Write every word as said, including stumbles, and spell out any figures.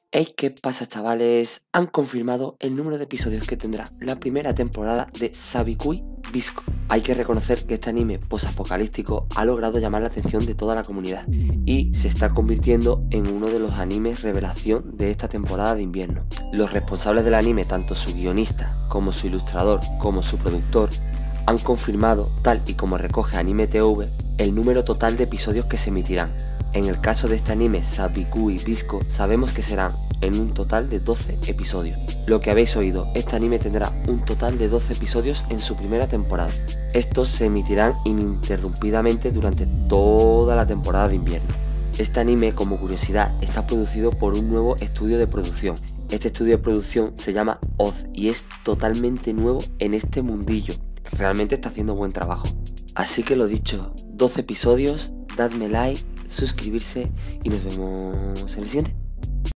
Hey, ¿qué pasa, chavales? Han confirmado el número de episodios que tendrá la primera temporada de Sabikui Bisco. Hay que reconocer que este anime posapocalíptico ha logrado llamar la atención de toda la comunidad y se está convirtiendo en uno de los animes revelación de esta temporada de invierno. Los responsables del anime, tanto su guionista como su ilustrador como su productor, han confirmado, tal y como recoge Anime T V, el número total de episodios que se emitirán. En el caso de este anime Sabikui Bisco, sabemos que serán en un total de doce episodios. Lo que habéis oído, este anime tendrá un total de doce episodios en su primera temporada. Estos se emitirán ininterrumpidamente durante toda la temporada de invierno. Este anime, como curiosidad, está producido por un nuevo estudio de producción. Este estudio de producción se llama Oz y es totalmente nuevo en este mundillo. Realmente está haciendo buen trabajo. Así que lo dicho, doce episodios, dadme like, suscribirse y nos vemos en el siguiente.